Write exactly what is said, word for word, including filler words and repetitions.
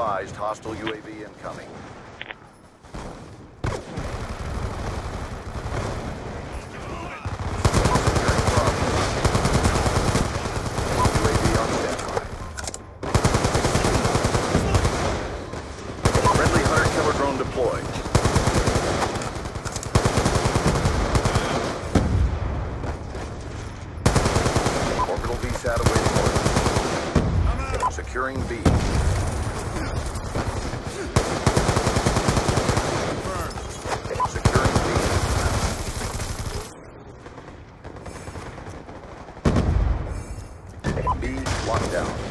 advised, hostile U A V incoming. U A V on standby. Friendly hunter-killer drone deployed. Orbital V SAT awaiting orders. Securing B. Securing B. B locked down.